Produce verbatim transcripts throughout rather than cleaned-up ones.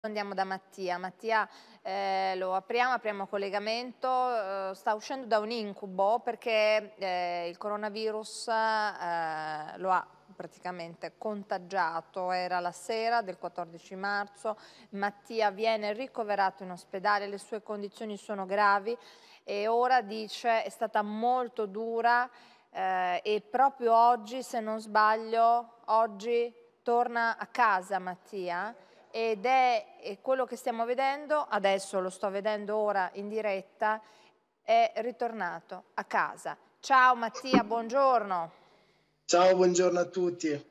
Andiamo da Mattia. Mattia, eh, lo apriamo, apriamo collegamento, eh, sta uscendo da un incubo perché eh, il coronavirus eh, lo ha praticamente contagiato. Era la sera del quattordici marzo, Mattia viene ricoverato in ospedale, le sue condizioni sono gravi e ora dice è stata molto dura eh, e proprio oggi, se non sbaglio, oggi torna a casa Mattia. Ed è, è quello che stiamo vedendo, adesso lo sto vedendo ora in diretta, è ritornato a casa. Ciao Mattia, buongiorno. Ciao, buongiorno a tutti.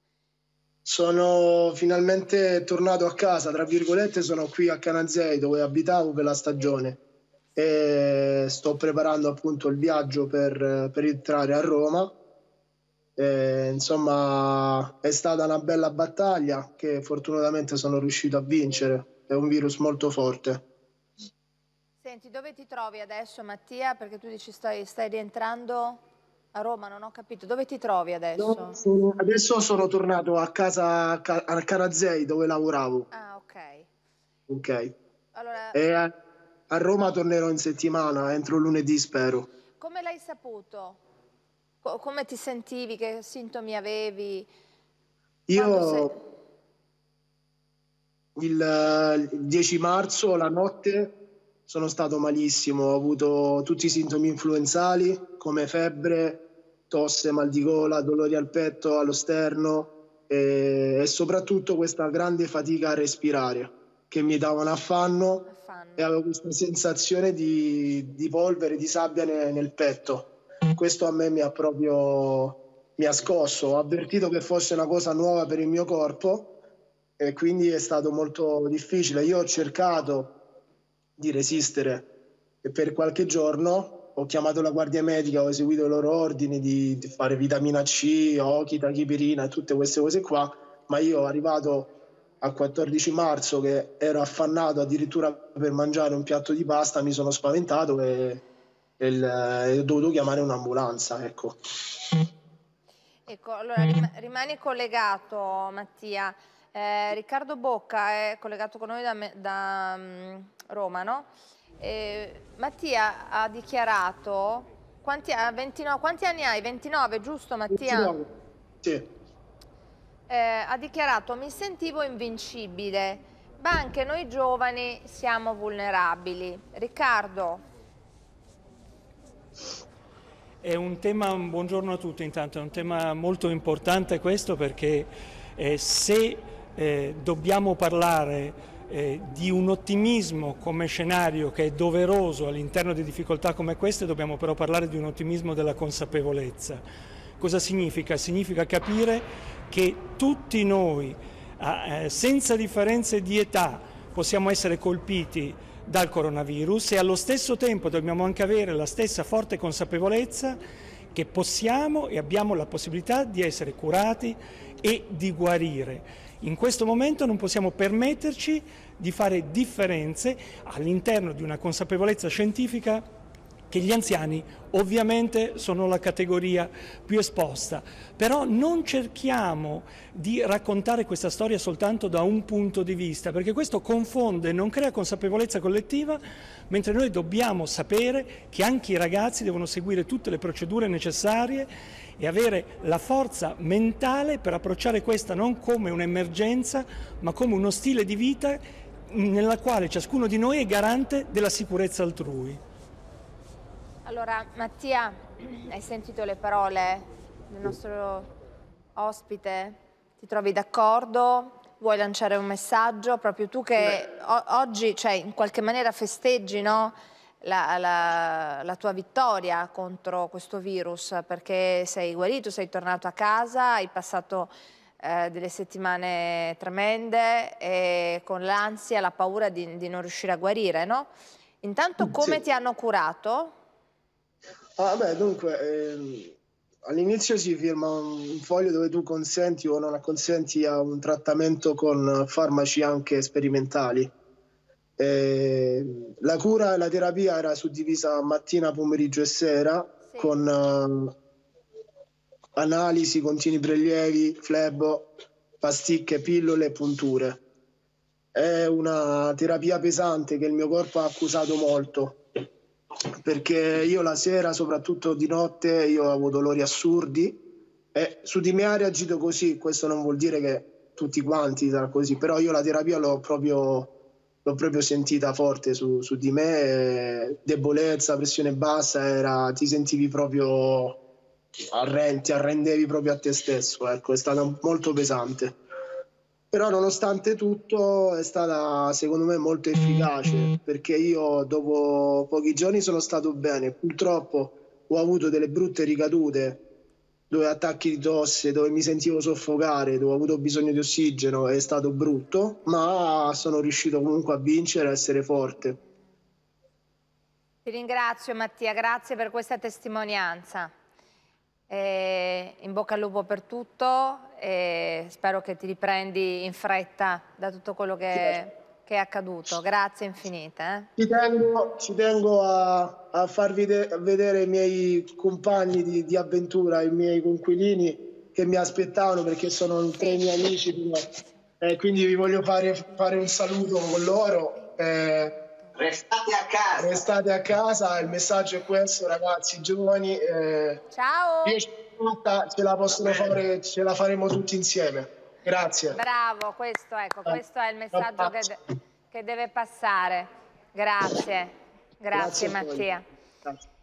Sono finalmente tornato a casa, tra virgolette, sono qui a Canazei dove abitavo per la stagione e sto preparando appunto il viaggio per, per entrare a Roma. E, insomma, è stata una bella battaglia che fortunatamente sono riuscito a vincere. È un virus molto forte. Senti, dove ti trovi adesso Mattia? Perché tu dici stai, stai rientrando a Roma, non ho capito. Dove ti trovi No, adesso? sono- adesso sono tornato a casa a Ca- a Canazei dove lavoravo. Ah, ok. Ok. Allora, E a a Roma tornerò in settimana, entro lunedì spero. come l'hai saputo? Co- come ti sentivi? Che sintomi avevi? Io Quando sei... il, eh, il dieci marzo, la notte, sono stato malissimo, ho avuto tutti i sintomi influenzali come febbre, tosse, mal di gola, dolori al petto, allo sterno e, e soprattutto questa grande fatica a respirare che mi dava un affanno e Affanno. avevo questa sensazione di, di polvere, di sabbia nel, nel petto. Questo a me mi ha proprio mi ha scosso, ho avvertito che fosse una cosa nuova per il mio corpo e quindi è stato molto difficile. Io ho cercato di resistere e per qualche giorno ho chiamato la guardia medica, ho eseguito i loro ordini di, di fare vitamina C, ochi, tachipirina e tutte queste cose qua, ma io arrivato al quattordici marzo che ero affannato addirittura per mangiare un piatto di pasta, mi sono spaventato e, e il- e ho dovuto chiamare un'ambulanza, ecco. Ecco, allora rim- rimani collegato Mattia. Eh, Riccardo Bocca è collegato con noi da, me- da, mm, Roma, no? Eh, Mattia ha dichiarato, quanti, ha ventinove, quanti anni hai? ventinove, giusto Mattia? ventinove. Sì. Eh, ha dichiarato mi sentivo invincibile, ma anche noi giovani siamo vulnerabili. Riccardo, È un tema, buongiorno a tutti intanto, è un tema molto importante questo perché eh, se eh, dobbiamo parlare eh, di un ottimismo come scenario che è doveroso all'interno di difficoltà come queste, dobbiamo però parlare di un ottimismo della consapevolezza. Cosa significa? Significa capire che tutti noi, eh, senza differenze di età, possiamo essere colpiti dal coronavirus e allo stesso tempo dobbiamo anche avere la stessa forte consapevolezza che possiamo e abbiamo la possibilità di essere curati e di guarire. In questo momento non possiamo permetterci di fare differenze all'interno di una consapevolezza scientifica che gli anziani ovviamente sono la categoria più esposta, però non cerchiamo di raccontare questa storia soltanto da un punto di vista, perché questo confonde e non crea consapevolezza collettiva, mentre noi dobbiamo sapere che anche i ragazzi devono seguire tutte le procedure necessarie e avere la forza mentale per approcciare questa non come un'emergenza, ma come uno stile di vita nella quale ciascuno di noi è garante della sicurezza altrui. allora Mattia, hai sentito le parole del nostro ospite? Ti trovi d'accordo? Vuoi lanciare un messaggio? Proprio tu che oggi, cioè, in qualche maniera festeggi, no? la, la, la tua vittoria contro questo virus, perché sei guarito, sei tornato a casa, hai passato eh, delle settimane tremende e con l'ansia, la paura di, di non riuscire a guarire, no? Intanto come Sì. ti hanno curato? Ah, beh, dunque, ehm, all'inizio si firma un, un foglio dove tu consenti o non acconsenti a un trattamento con farmaci anche sperimentali. Eh, la cura e la terapia era suddivisa mattina, pomeriggio e sera Sì. con eh, analisi, continui prelievi, flebo, pasticche, pillole e punture. è una terapia pesante che il mio corpo ha accusato molto, perché io la sera, soprattutto di notte, io avevo dolori assurdi e su di me ha reagito così. Questo non vuol dire che tutti quanti sarà così, però io la terapia l'ho proprio, l'ho proprio sentita forte su, su di me, debolezza, pressione bassa, era, ti sentivi proprio arrendi, ti arrendevi proprio a te stesso, ecco, è stata molto pesante. Però nonostante tutto è stata secondo me molto efficace, perché io dopo pochi giorni sono stato bene. Purtroppo ho avuto delle brutte ricadute, dove attacchi di tosse, dove mi sentivo soffocare, dove ho avuto bisogno di ossigeno, è stato brutto, ma sono riuscito comunque a vincere e a essere forte. Ti ringrazio Mattia, grazie per questa testimonianza. E in bocca al lupo per tutto e spero che ti riprendi in fretta da tutto quello che, che è accaduto. Grazie infinite. Eh. Ci tengo, ci tengo a, a farvi vedere i miei compagni di, di avventura, i miei conquilini che mi aspettavano, perché sono tre miei amici, eh, quindi vi voglio fare, fare un saluto con loro. Eh, Restate a casa. Restate a casa, il messaggio è questo, ragazzi giovani. Eh, Ciao. Ce la possono fare, ce la faremo tutti insieme. Grazie. Bravo, questo, ecco, questo è il messaggio che, de che deve passare. Grazie, grazie, grazie Mattia. Grazie.